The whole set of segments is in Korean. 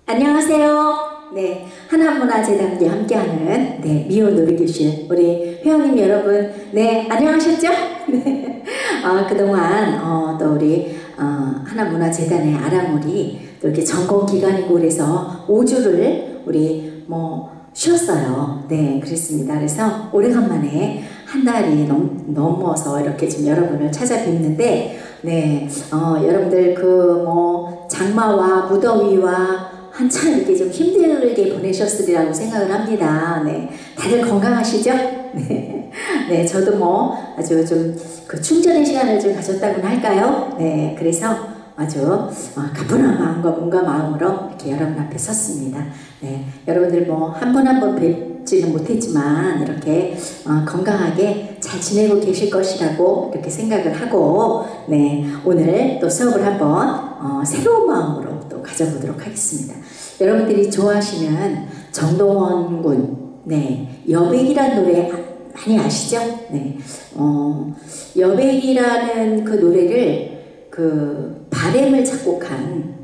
안녕하세요. 네, 하나문화재단과 함께하는 미오 놀이교실 우리 회원님 여러분, 안녕하셨죠? 네, 그동안 또 우리 하나문화재단의 아랑우리 또 이렇게 전공 기간이고 그래서 5주를 우리 쉬었어요. 네, 그랬습니다. 그래서 오래간만에 한 달이 넘어서 이렇게 지금 여러분을 찾아뵙는데, 여러분들 장마와 무더위와 한참 이렇게 좀 힘들게 보내셨으리라고 생각을 합니다. 네, 다들 건강하시죠? 네, 저도 아주 좀 충전의 시간을 좀 가졌다고나 할까요? 네, 그래서 아주 가뿐한 마음과 몸과 마음으로 이렇게 여러분 앞에 섰습니다. 네, 여러분들 한 분 한 분 뵙지는 못했지만 이렇게 건강하게 잘 지내고 계실 것이라고 이렇게 생각을 하고, 오늘 또 수업을 한번 새로운 마음으로 또 가져보도록 하겠습니다. 여러분들이 좋아하시는 정동원 군, 여백이라는 노래 많이 아시죠? 여백이라는 그 노래를 바램을 작곡한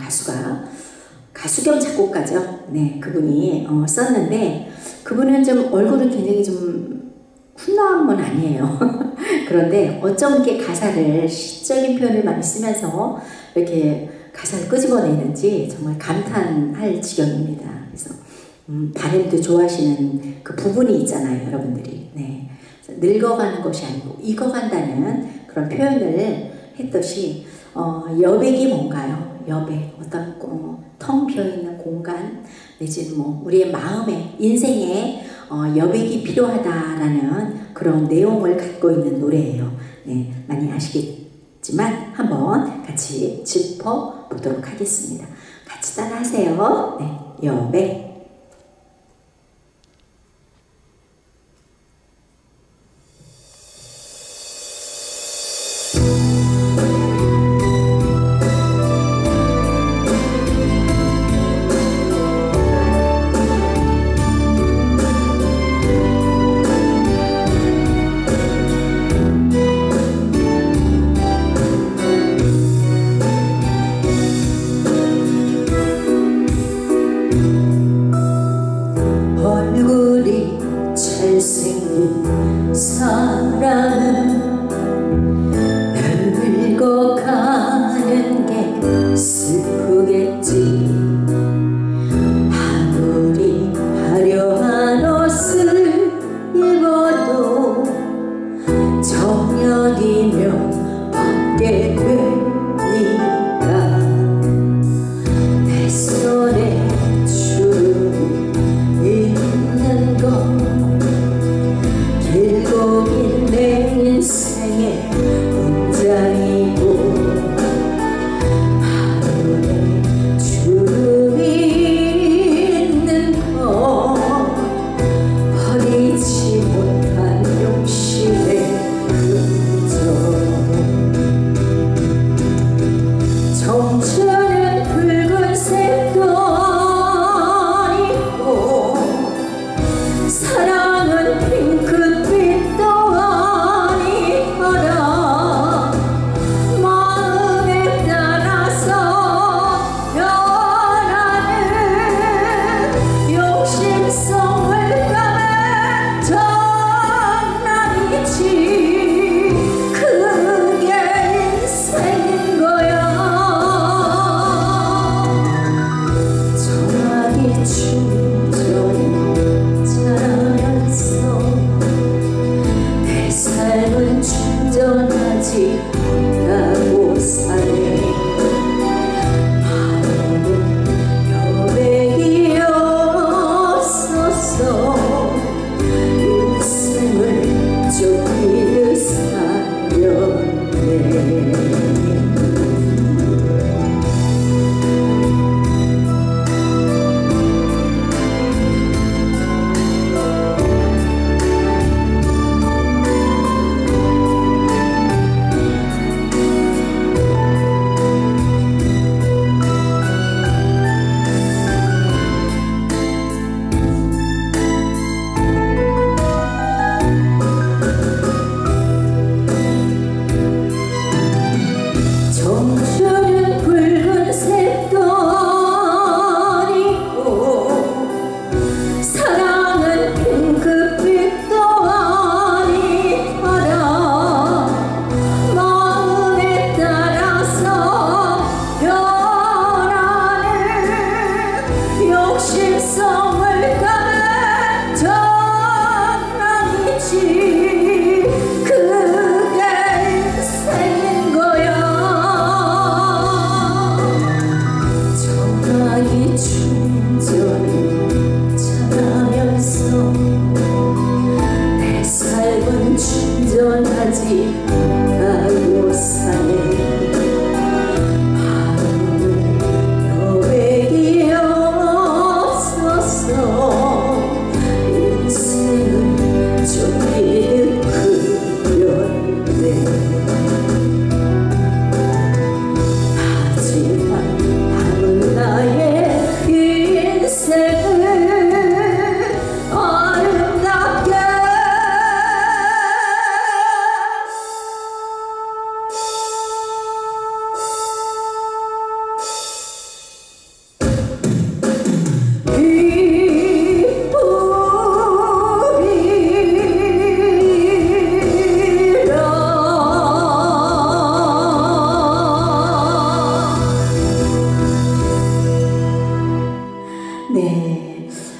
가수 겸 작곡가죠. 그분이 썼는데, 그분은 좀 얼굴은 굉장히 좀 훈남한 분 아니에요. 그런데 어쩜 이렇게 가사를 시적인 표현을 많이 쓰면서 이렇게 가사를 끄집어내는지 정말 감탄할 지경입니다. 그래서 바램도 좋아하시는 그 부분이 있잖아요, 여러분들이. 늙어가는 것이 아니고 익어간다는 그런 표현을 했듯이 여백이 뭔가요? 여백, 어떤 텅 비어있는 공간 내지는 우리의 마음에, 인생에 여백이 필요하다라는 그런 내용을 갖고 있는 노래예요. 많이 아시겠지만 한번 같이 짚어보도록 하겠습니다. 같이 따라하세요. 여백.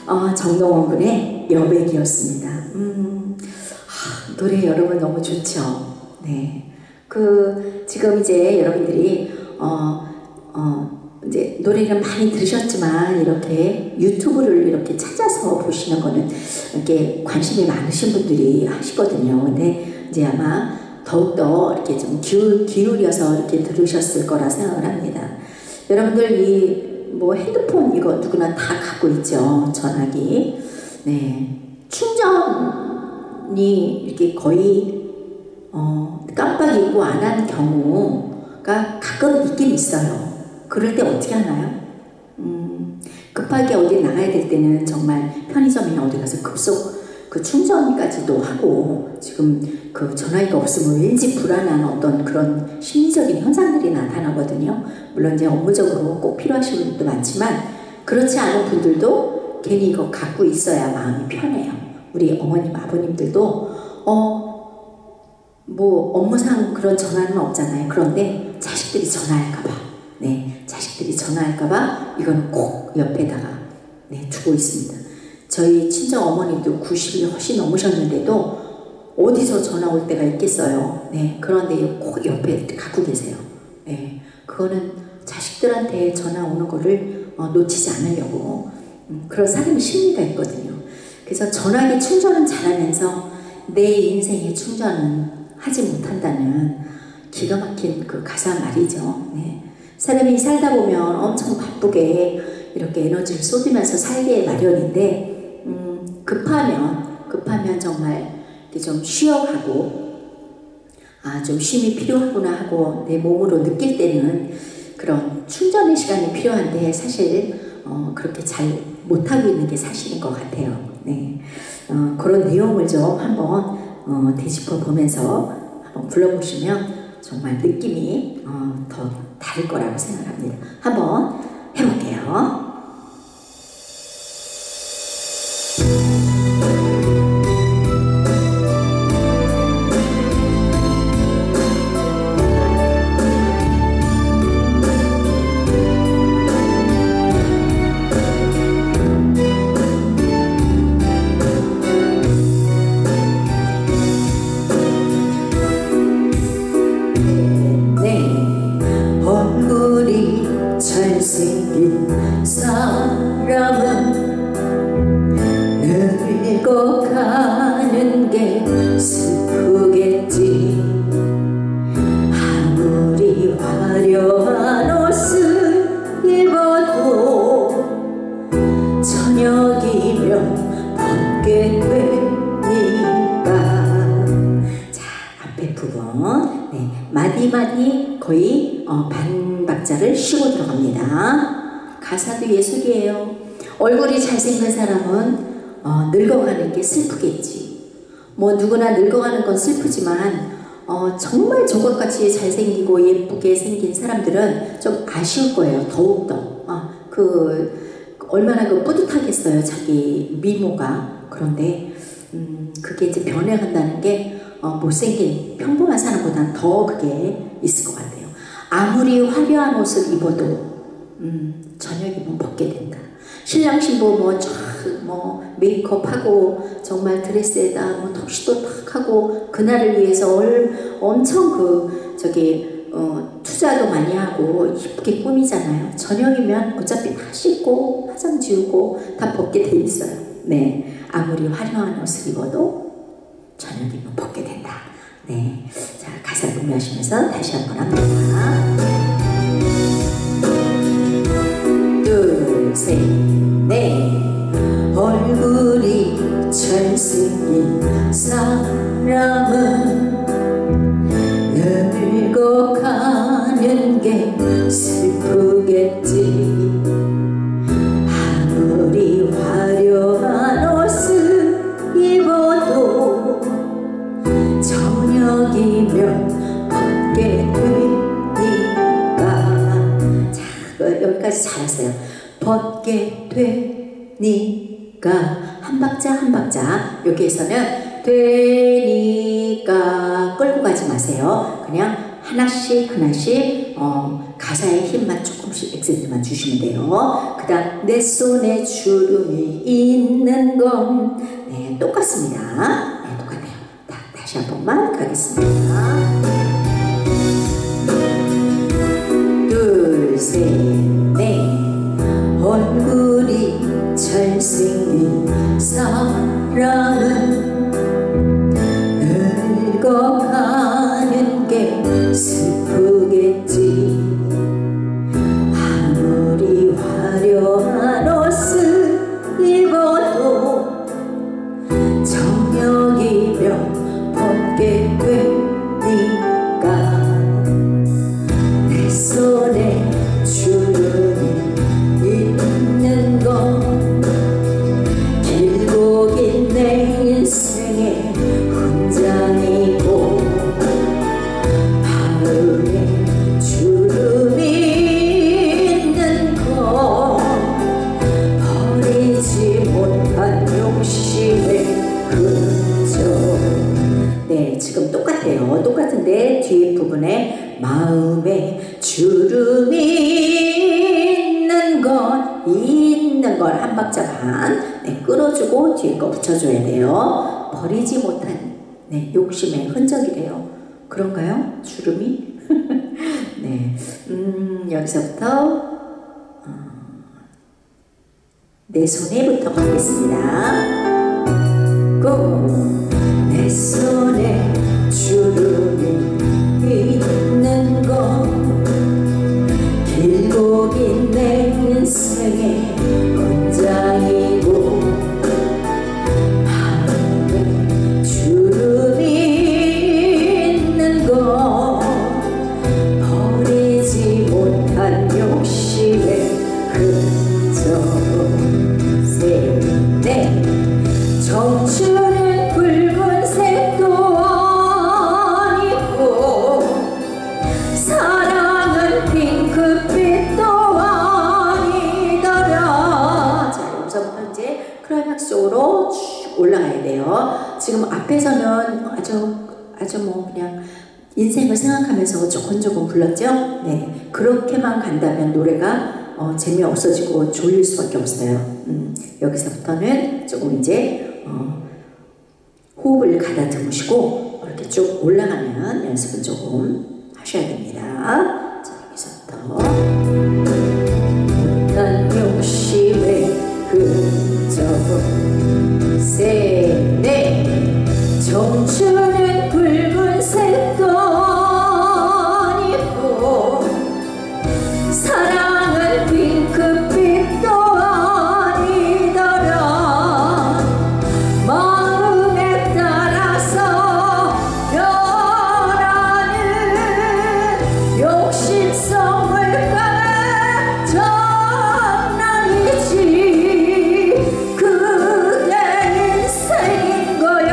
정동원 군의 여백이었습니다. 노래 여러분 너무 좋죠? 네. 지금 이제 여러분들이, 이제 노래를 많이 들으셨지만, 이렇게 유튜브를 이렇게 찾아서 보시는 거는 이렇게 관심이 많으신 분들이 하시거든요. 근데 이제 아마 더욱더 이렇게 좀 기울여서 이렇게 들으셨을 거라 생각을 합니다. 여러분들 뭐 핸드폰 이거 누구나 다 갖고 있죠. 전화기. 네. 충전이 이렇게 거의 깜빡 잊고 안 한 경우가 가끔 있긴 있어요. 그럴 때 어떻게 하나요? 급하게 어디 나가야 될 때는 정말 편의점이나 어디 가서 급속 충전까지도 하고, 지금 전화기가 없으면 왠지 불안한 어떤 그런 심리적인 현상들이 나타나거든요. 물론 이제 업무적으로 꼭 필요하신 분들도 많지만, 그렇지 않은 분들도 괜히 이거 갖고 있어야 마음이 편해요. 우리 어머님, 아버님들도 뭐 업무상 그런 전화는 없잖아요. 그런데 자식들이 전화할까봐, 네, 자식들이 전화할까봐 이건 꼭 옆에다가 두고 있습니다. 저희 친정 어머니도 90이 훨씬 넘으셨는데도 어디서 전화 올 때가 있겠어요. 네, 그런데 꼭 옆에 갖고 계세요. 네, 그거는 자식들한테 전화 오는 거를 놓치지 않으려고 그런 사람의 심리가 있거든요. 그래서 전화기 충전은 잘하면서 내 인생의 충전은 하지 못한다는 기가 막힌 그 가사 말이죠. 네. 사람이 살다 보면 엄청 바쁘게 이렇게 에너지를 쏟으면서 살기에 마련인데, 급하면 정말 이렇게 좀 쉬어가고, 좀 쉼이 필요하구나 하고 내 몸으로 느낄 때는 그런 충전의 시간이 필요한데, 사실 그렇게 잘 못하고 있는 게 사실인 것 같아요. 네. 그런 내용을 좀 한번 되짚어 보면서 한번 불러보시면 정말 느낌이 더 다를 거라고 생각합니다. 한번 해볼게요. 잘생긴 사람은 늙어가는 게 슬프겠지. 아무리 화려한 옷을 입어도 저녁이면 벗게 되니까. 자, 앞에 부분 마디마디 거의 반 박자를 쉬고 들어갑니다. 가사도 예술이에요. 얼굴이 잘생긴 사람은 늙어가는 게 슬프겠지. 뭐 누구나 늙어가는 건 슬프지만 정말 저것같이 잘생기고 예쁘게 생긴 사람들은 좀 아쉬울 거예요. 더욱더 얼마나 뿌듯하겠어요, 자기 미모가. 그런데 그게 이제 변해간다는 게 못생긴 평범한 사람보다는 더 그게 있을 것 같아요. 아무리 화려한 옷을 입어도 저녁이면 벗게 된다. 신랑 신부 메이크업하고 정말 드레스에다 턱시도 탁 하고 그날을 위해서 엄청 투자도 많이 하고 이쁘게 꾸미잖아요. 저녁이면 어차피 다 씻고 화장 지우고 다 벗게 돼 있어요. 네, 아무리 화려한 옷을 입어도 저녁이면 벗게 된다. 네, 자, 가사 공유하시면서 다시 한번 합니다. 둘, 셋, 넷. 얼굴이 잘생긴 사람은 늙어가는 게 슬프겠지. 아무리 화려한 옷을 입어도 저녁이면 벗게 되니까. 자, 여기까지 잘했어요. 벗게 되니까 한 박자 한 박자. 여기에서는 되니까 끌고 가지 마세요. 그냥 하나씩 가사의 힘만 조금씩 액센트만 주시면 돼요. 그 다음 내 손에 주름이 있는 건 네, 똑같습니다. 네, 똑같아요. 다시 한 번만 가겠습니다. 둘, 셋, 넷. 얼굴이 잘생긴 사람은 늙어가는 게 슬프겠지. 아무리 화려한 옷을 입어도 저녁이면 벗게 되니까 내 손에 주름이 있는 건 길고 긴 내 인생의 훈장이고 마음에 주름이 있는 건 버리지 못한 욕심의 흔적. 네, 지금 똑같아요. 똑같은데 뒤에 부분에 마음에 주름이 있는 걸 한 박자 반 네, 끌어주고 뒤에 거 붙여줘야 돼요. 버리지 못한 네, 욕심의 흔적이래요. 그런가요? 주름이? 네, 여기서부터 내 손에부터 가겠습니다. 고! 내 손에 주름이 있는 건 길고 긴 내 인생의 훈장이고 마음에 주름이 있는 건 버리지 못한 욕심의 흔적. 셋, 넷. 청춘은 붉은색도 아니고 사랑은 핑크빛도 아니더라. 자, 여기서부터 이제 클라이막스 쪽으로 쭉 올라가야 돼요. 지금 앞에서는 아주 뭐 그냥 인생을 생각하면서 조곤조곤 불렀죠. 네, 그렇게만 간다면 노래가 재미없어지고 졸릴 수밖에 없어요. 여기서부터는 조금 이제 호흡을 가다듬으시고 이렇게 쭉 올라가면 연습을 조금 하셔야 됩니다. 자, 여기서부터 못한 욕심의 흔적. 셋, 넷. 청춘은 붉은색도 아니고 사랑은 핑크빛도 아니더라. 마음에 따라서 변하는 욕심성 물감의 장난이지. 그게 인생인 거야.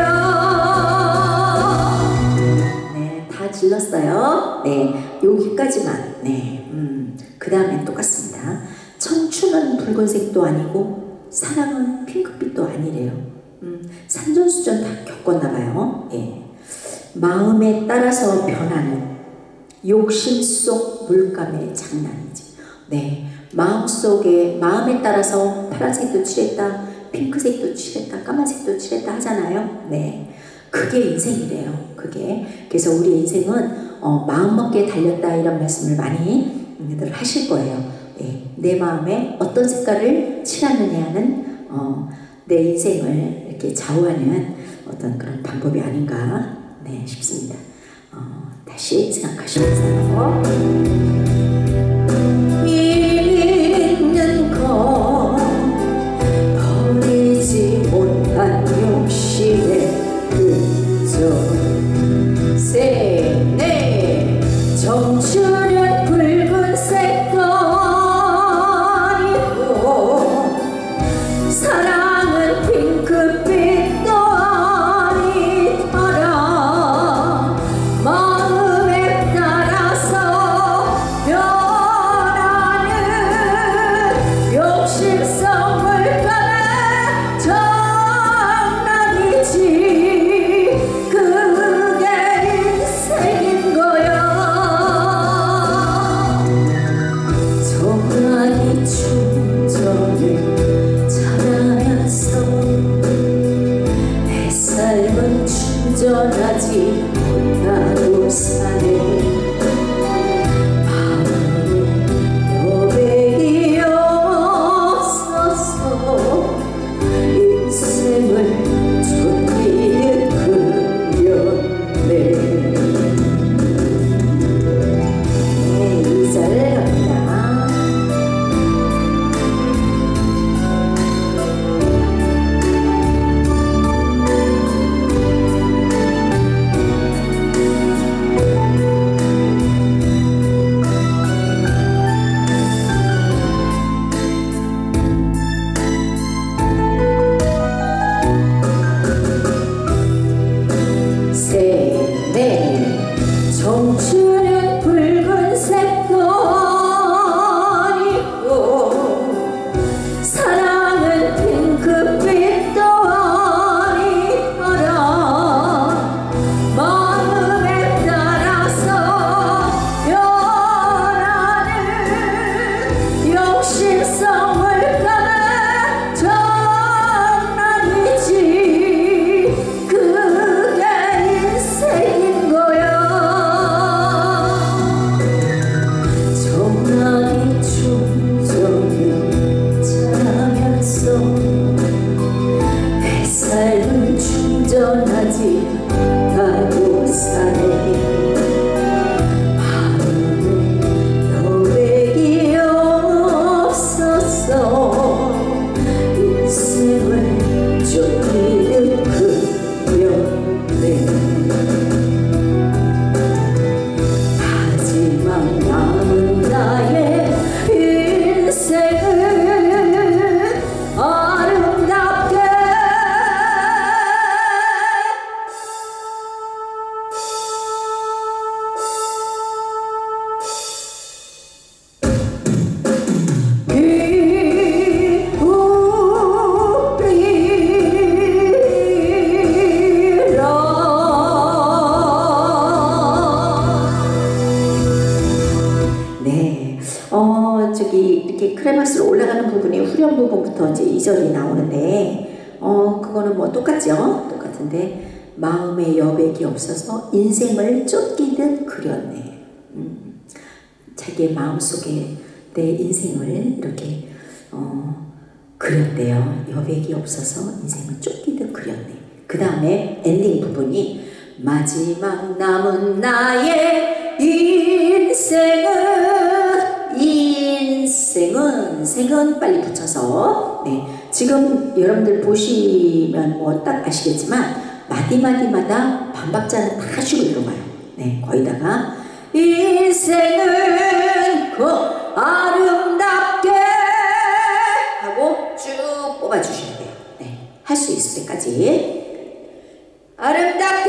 네, 다 질렀어요. 네, 여기까지만. 네. 그 다음엔 똑같습니다. 청춘은 붉은색도 아니고 사랑은 핑크빛도 아니래요. 산전수전 다 겪었나봐요. 예. 마음에 따라서 변하는 욕심 속 물감의 장난이지. 네, 마음에 따라서 파란색도 칠했다, 핑크색도 칠했다, 까만색도 칠했다 하잖아요. 네, 그게 인생이래요. 그게. 그래서 우리 인생은 마음먹기에 달렸다 이런 말씀을 많이 늘 하실 거예요. 예, 내 마음에 어떤 색깔을 칠하느냐는 내 인생을 이렇게 좌우하는 어떤 그런 방법이 아닌가 네, 싶습니다. 다시 생각하시면서 있는 건 버리지 못한 욕심의 흔적. 셋, 넷. 청춘은 붉은색도 아니고 사랑은 핑크빛도 아니더라. 마음에 따라서 변하는 욕심성 물감의 장난이지. 그게 인생인 거야. 부분이 후렴 부분부터 이제 2절이 나오는데 그거는 뭐 똑같죠? 똑같은데 마음에 여백이 없어서 인생을 쫓기듯 그렸네. 자기의 마음속에 내 인생을 이렇게 그렸대요. 여백이 없어서 인생을 쫓기듯 그렸네. 그 다음에 엔딩 부분이 마지막 남은 나의 인생은 빨리 붙여서 지금 여러분들 보시면 뭐 딱 아시겠지만 마디마디마다 반박자는 다 쉬고 들어가요. 거기다가 인생은 그 아름답게 하고 쭉 뽑아주셔야 돼요. 할 수 있을 때까지 아름답게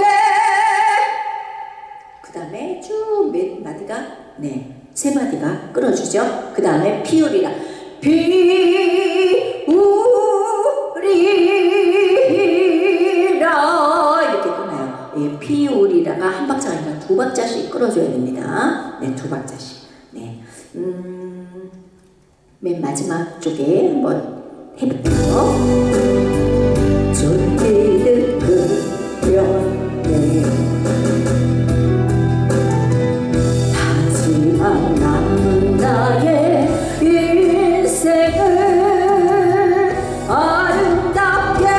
그 다음에 쭉 몇 마디가 세 마디가 끊어주죠. 그 다음에 피우리라 이렇게 끊어요. 피우리라가 한 박자가 아니라 두 박자씩 끌어줘야 됩니다. 두 박자씩. 맨 마지막 쪽에 한번 해볼게요. 쫓기듯 그렸네 하지만 남은 나의 인생을 아름답게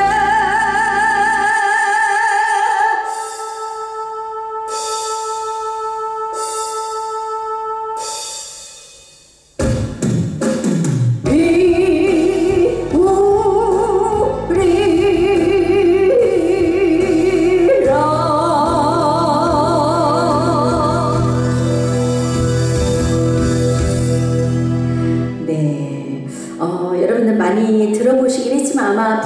많이 들어보시긴 했지만 아마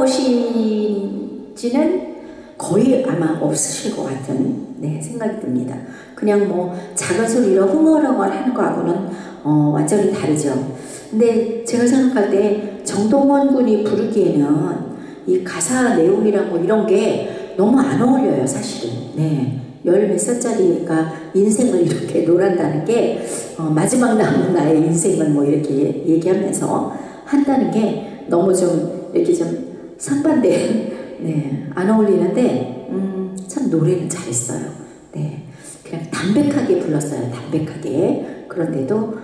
불러보시지는 거의 아마 없으실 것 같은 생각이 듭니다. 그냥 뭐 작은 소리로 흥얼흥얼 하는 거하고는 완전히 다르죠. 근데 제가 생각할 때 정동원 군이 부르기에는 이 가사 내용이랑 뭐 이런 게 너무 안 어울려요, 사실은. 열 몇 살짜리가 인생을 이렇게 놀한다는 게 마지막 남은 나의 인생을 뭐 이렇게 얘기하면서 한다는 게 너무 좀 이렇게 좀 상반된 안 어울리는데 참 노래는 잘했어요. 그냥 담백하게 불렀어요. 담백하게. 그런데도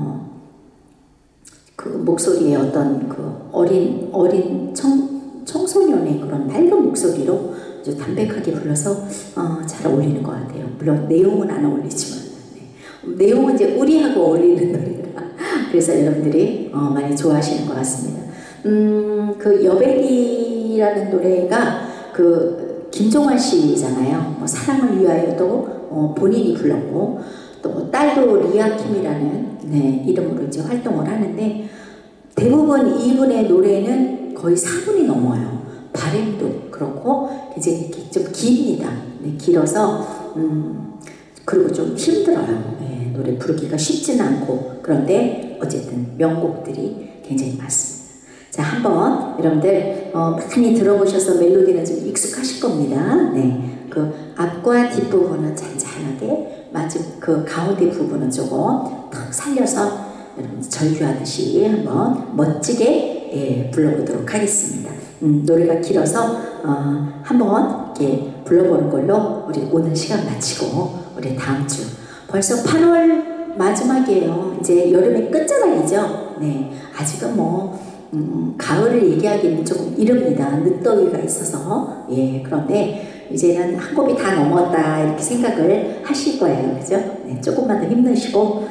그 목소리에 어떤 그 어린 청소년의 그런 밝은 목소리로 아주 담백하게 불러서 잘 어울리는 것 같아요. 물론 내용은 안 어울리지만 내용은 이제 우리하고 어울리는 노래라 그래서 여러분들이 많이 좋아하시는 것 같습니다. 그 여백이라는 노래가 그 김종환 씨잖아요. 뭐 사랑을 위하여도 본인이 불렀고 또 딸도 리아킴이라는 이름으로 이제 활동을 하는데 대부분 이분의 노래는 거의 4분이 넘어요. 발음도 그렇고 이제 이렇게 좀 깁니다. 길어서 그리고 좀 힘들어요. 노래 부르기가 쉽지는 않고 그런데 어쨌든 명곡들이 굉장히 많습니다. 자, 한번 여러분들 많이 들어보셔서 멜로디는 좀 익숙하실 겁니다. 그 앞과 뒷부분은 잔잔하게 그 가운데 부분은 조금 탁 살려서 여러분 절규하듯이 한번 멋지게 불러보도록 하겠습니다. 노래가 길어서 한번 이렇게 불러보는 걸로 우리 오늘 시간 마치고 우리 다음 주 벌써 8월 마지막이에요. 이제 여름의 끝자락이죠. 아직은 뭐 가을을 얘기하기는 조금 이릅니다. 늦더위가 있어서. 그런데 이제는 한 곱이 다 넘었다 이렇게 생각을 하실 거예요. 그죠? 조금만 더 힘내시고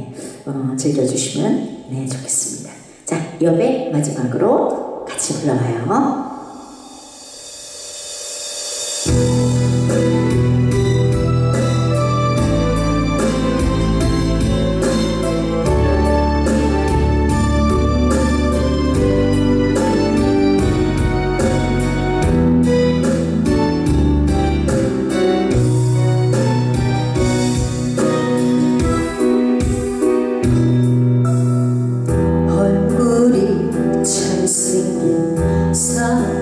즐겨주시면 좋겠습니다. 자, 여백 마지막으로 같이 불러봐요. 잘생긴 사람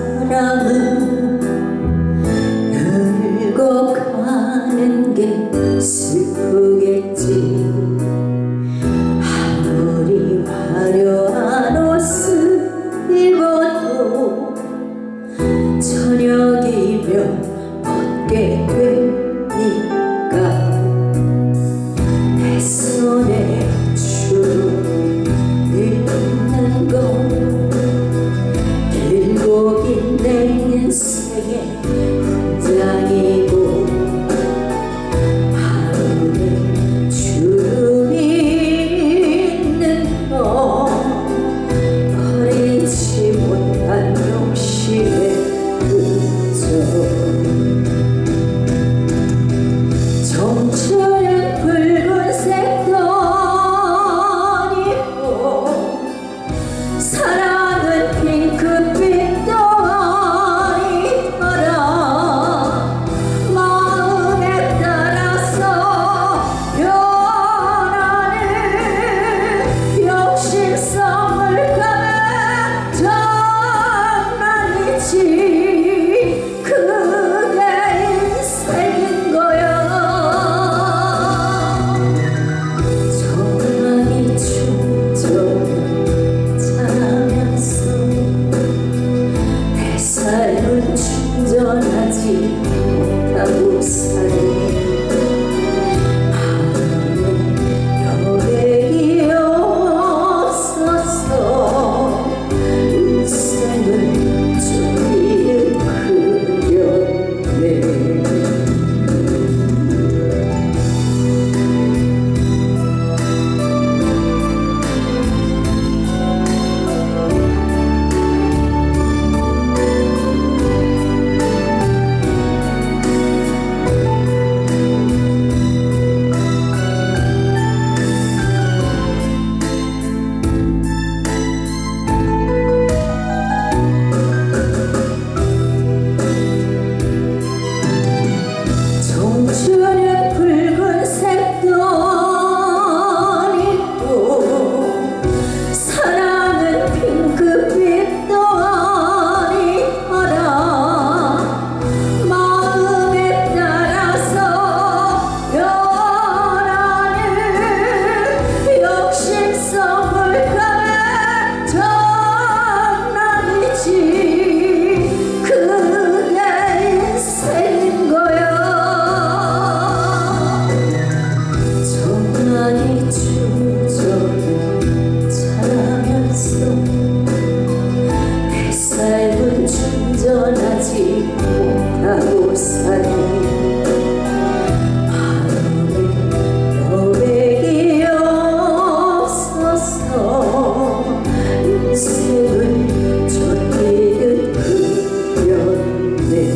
모습을 쫓기듯 그렸네.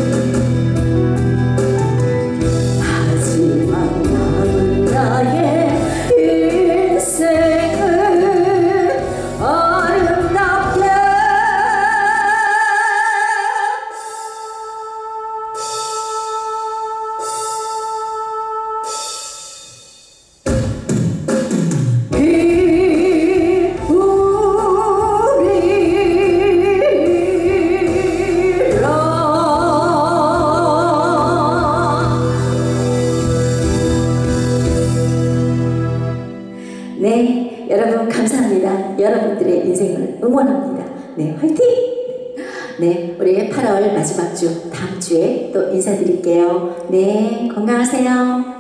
하지만 나는 나의 인생을 아름답게 네, 여러분 감사합니다. 여러분들의 인생을 응원합니다. 네, 화이팅! 네, 우리 8월 마지막 주 다음 주에 또 인사드릴게요. 네, 건강하세요.